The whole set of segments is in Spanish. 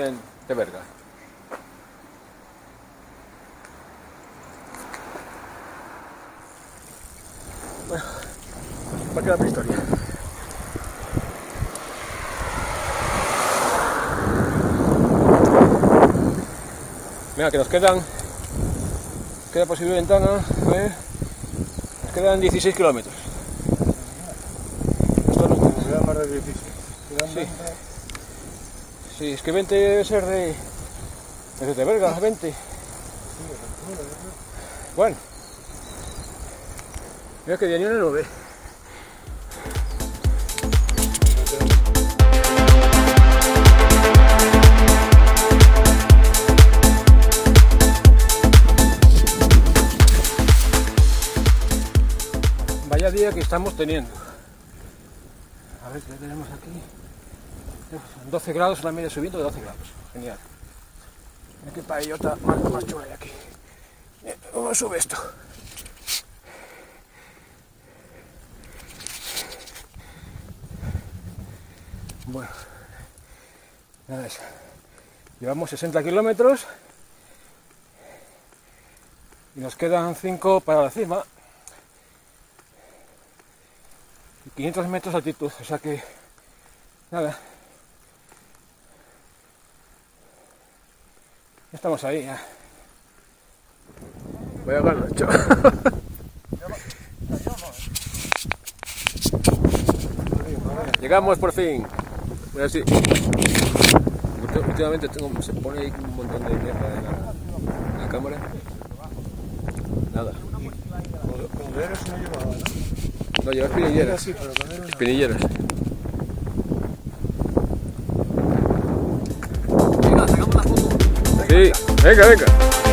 dicen de verga. Bueno, va a quedar la historia. Mira que nos queda posible ventana, a ver, nos quedan 16 kilómetros. Esto no quedan más de 16. Sí. Sí, es que 20 debe ser de verga, 20. Bueno, mira que Daniel no lo ve. Vaya día que estamos teniendo. A ver qué tenemos aquí. 12 grados, la media subiendo de 12 grados. Genial. Mira qué paellota más chula hay aquí. ¿Cómo sube esto? Bueno, nada de eso. Llevamos 60 kilómetros y nos quedan 5 para la cima y 500 metros de altitud, o sea que nada, estamos ahí ya. Voy a ganar, chaval. Llegamos por fin. Voy a decir, últimamente se pone ahí un montón de mierda en la cámara. Nada. Colderos no llevaba, ¿no? No, lleva espinilleras. Sí, pero colderos no. Espinilleras. Venga, sacamos la foto. Sí, venga, venga.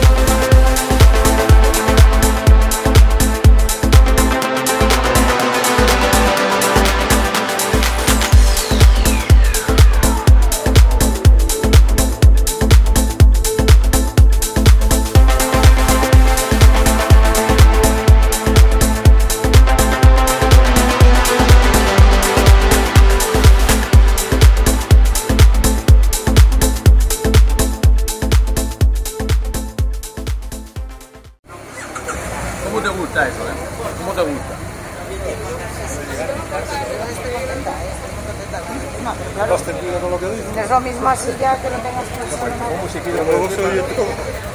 ¿Cómo te gusta eso, ¿Cómo te gusta? ¿Estás tranquilo con lo que dices? No es lo mismo así ya que lo tengas pensado. ¿Cómo se quiere? Luego se oye todo.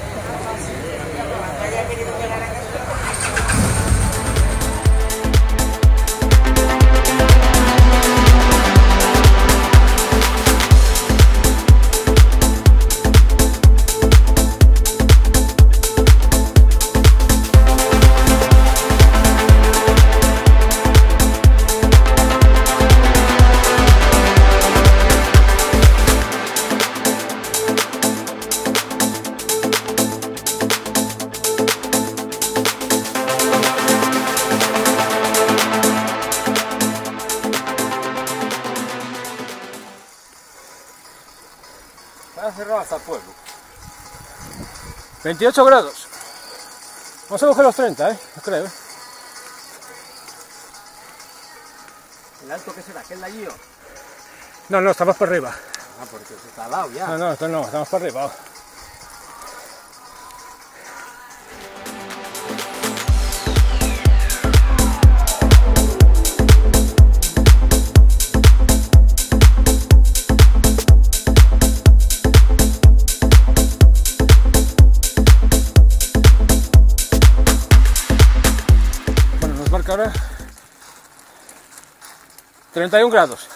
Está cerrado hasta el pueblo. 28 grados. Vamos a coger los 30, no creo. ¿El alto qué será? ¿Qué es de allí? No, estamos por arriba. Ah, porque se está al lado ya. No, esto no, estamos por arriba. Bueno, nos marca ahora 31 grados.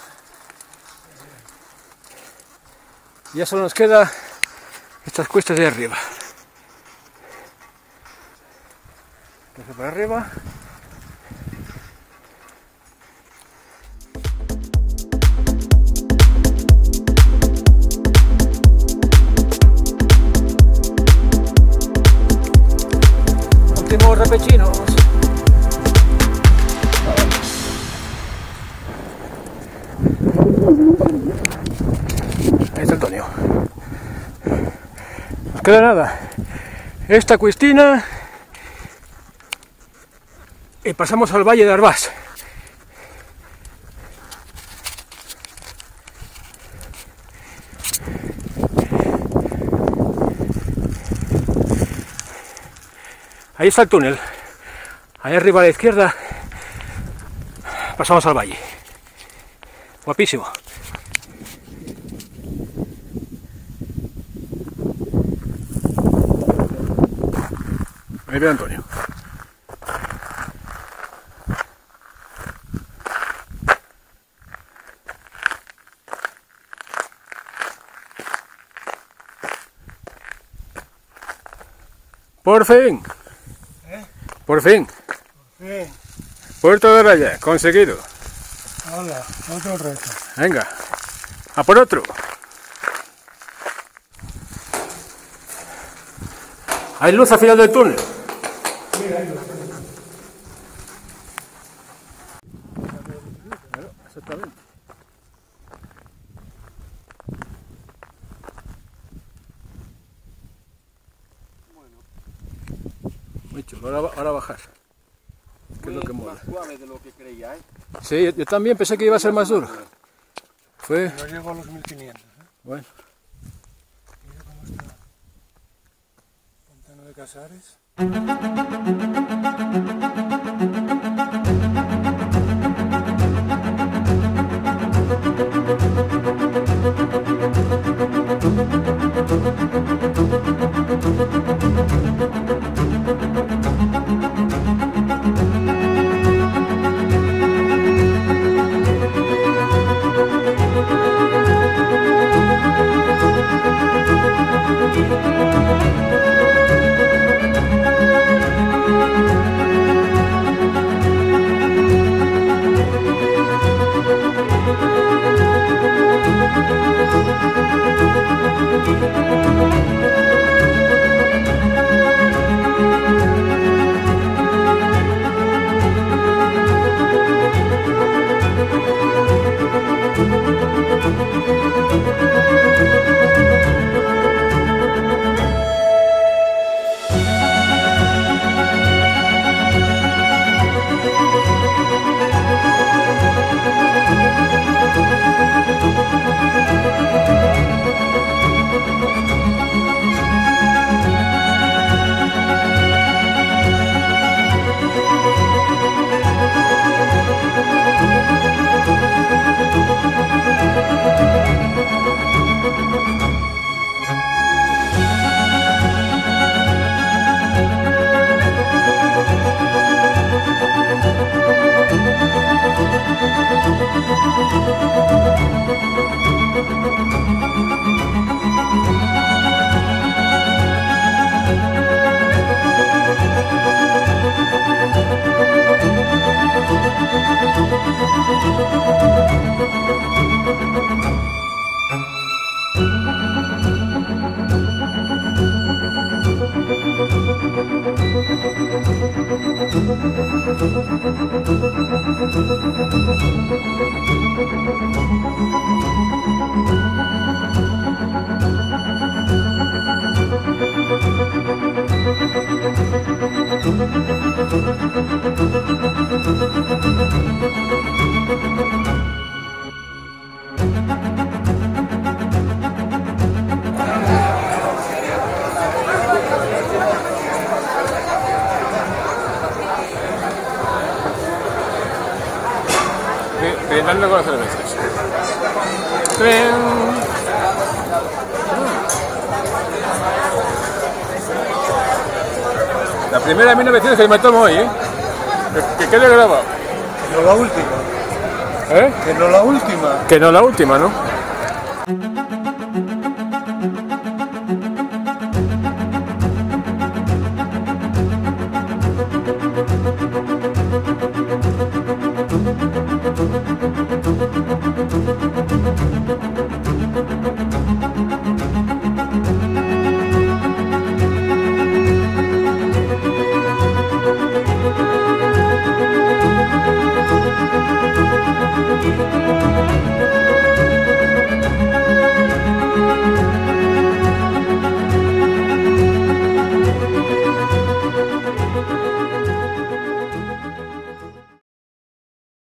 Ya solo nos queda estas cuestas de arriba. Entonces por arriba. Últimos repechinos. Ahí está Antonio. Nos queda nada. Esta cuestina y pasamos al Valle de Arbás. Ahí está el túnel. Ahí arriba a la izquierda pasamos al valle. Guapísimo. Ahí ve Antonio. Por fin. Por fin. Bien. Puerto de Raya, conseguido. Hola, otro reto. Venga, a por otro. Hay luz al final del túnel. Claro, exactamente. Muy chulo, ahora bajar. Que es lo que mola. Más suave de lo que creía, ¿eh? Sí, yo también pensé que iba a ser más duro. Fue... No llego a los 1500. Bueno. Mira cómo está. Pantano de Casares. Brindando con las cervezas. La primera de 1900 que me tomo hoy, ¿eh? Que quede grabado. Que no la última. ¿Eh? Que no la última. Que no la última, ¿no?